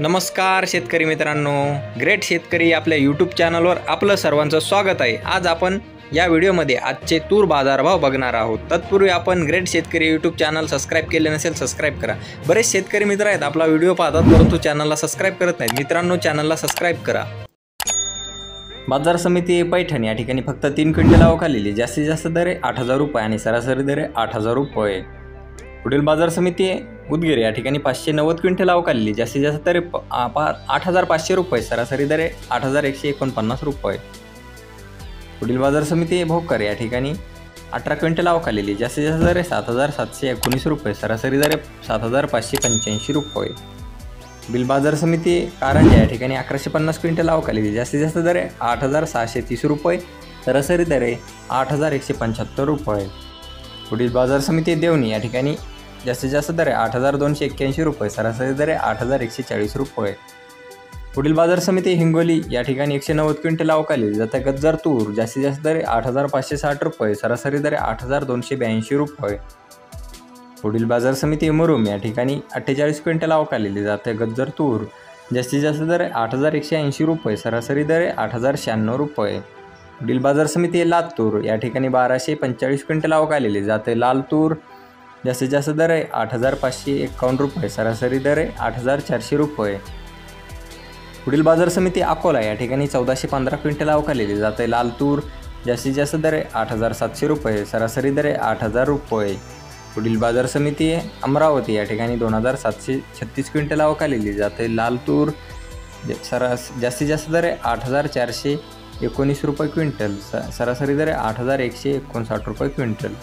नमस्कार शेतकरी मित्रांनो, ग्रेट शेतकरी आपल्या यूट्यूब चॅनलवर आपलं सर्वांचं स्वागत आहे। आज आपण या व्हिडिओमध्ये आजचे तूर बाजारभाव बघणार आहोत। तत्पूर्वी आपण ग्रेट शेतकरी यूट्यूब चॅनल सबस्क्राइब केले नसेल सबस्क्राइब करा। बरेच शेतकरी मित्र आहेत आपला व्हिडिओ पाहतात परंतु चॅनलला सबस्क्राइब करत नाहीत। मित्रांनो चॅनलला सबस्क्राइब करा। बाजार समिती पैठण या ठिकाणी फक्त 3 क्विंटल आवक आलेली, जास्तीत जास्त दर 8,000 रुपये आणि सरासरी दर 8,000 रुपये। पुढील बाजार समिती उदगीर या ठिकाणी 590 क्विंटल आवक आलेली, जास्तीत जास्त दर 8,500 रुपये, सरासरी दर 8,149 रुपये। पुढील बाजार समिती भोकर या ठिकाणी 18 क्विंटल आवक आलेली, जास्तीत जास्त दर 7,719 रुपये, सरासरी दर 7,585 रुपये। पुढील बाजार समिती कारंजा या ठिकाणी 1150 क्विंटल आवक आलेली, जास्तीत जास्त दर 8,630 रुपये, सरासरी दर 8,175 रुपये। पुढील बाजार समिती देवणी या ठिकाणी जास्तीत जास्त दर 8,281 रुपये, सरासरी दर 8,140 रुपये। पुढील बाजार समिती हिंगोली या ठिकाणी 190 क्विंटल आवक आलेली, जाते गज्जर तूर जास्तीत जास्त दर 8,560 रुपये, सरासरी दर 8,282 रुपये। पुढील बाजार समिती मुरुम या ठिकाणी 48 क्विंटल आवक आलेली, जाते गज्जर तूर जास्तीत जास्त दर 8,180 रुपये, सरासरी दर 8,096 रुपये। पुढील बाजार समिती लातूर या ठिकाणी 1,245 क्विंटल आवक आलेली, जाते लाल तूर जास्तीत जास्त दर 8,551 रुपये, सरासरी दर 8,400 रुपये। पुढील बाजार समिती अकोला या ठिकाणी 1,415 क्विंटल आवक आलेली, जाते लाल तूर जास्तीत जास्त दर 8,700 रुपये, सरासरी दर 8,000 रुपये। पुढील बाजार समिती अमरावती या ठिकाणी 2,736 क्विंटल आवक आलेली, जाते लाल तूर जास्तीत जास्त दर 8,419 रुपये क्विंटल, सरासरी दर 8,159 रुपये क्विंटल।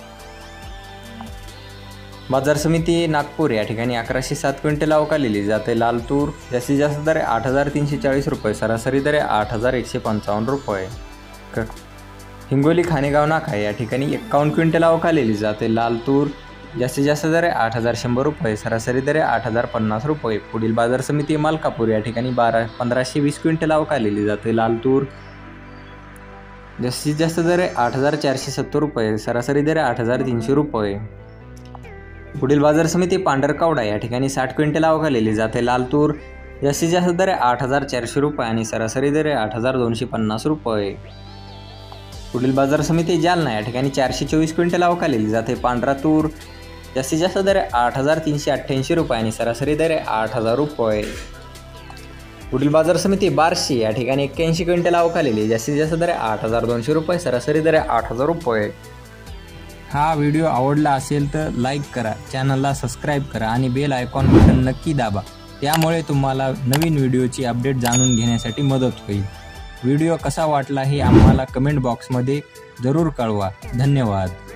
बाजार समिती नागपूर या ठिकाणी 1,107 क्विंटल आवक आलेली, जाते लाल तूर जास्तीत जास्त दर 8,340 रुपये, सरासरी दर 8,155 रुपये। हिंगोली खानेगाव नाका या ठिकाणी 51 क्विंटल आवक आलेली, जाते लाल तूर जास्तीत जास्त दर 8,100 रुपये, सरासरी दर 8,050 रुपये। पुढील बाजार समिती मालकापूर या ठिकाणी 1,520 क्विंटल आवक आलेली, जाते लाल तूर जास्तीत जास्त दर 8,470 रुपये, सरासरी दर 8,300 रुपये। पुढील बाजार समिती पांढरकवडा या ठिकाणी 60 क्विंटल आवक आलेली, जाते लाल तूर जास्तीत जास्त दर 8,400 रुपये आणि सरासरी दर 8,250 रुपये। पुढील बाजार समिती जालना या ठिकाणी 424 क्विंटल आवक आलेली, जाते पांढरा तूर जास्तीत जास्त दर 8,388 रुपये आणि सरासरी दर 8,000 रुपये। पुढील बाजार समिती बार्शी या ठिकाणी 81 क्विंटल आवक आलेली, जास्तीत जास्त दर 8,200 रुपये, सरासरी दर 8,000 रुपये। हा व्हिडिओ आवडला असेल तर लाईक करा, चॅनलला सबस्क्राईब करा आणि बेल आयकॉन बटन नक्की दाबा, त्यामुळे तुम्हाला नवीन व्हिडिओची अपडेट जाणून घेण्यासाठी मदत होईल। व्हिडिओ कसा वाटला हे आम्हाला कमेंट बॉक्समध्ये जरूर कळवा। धन्यवाद।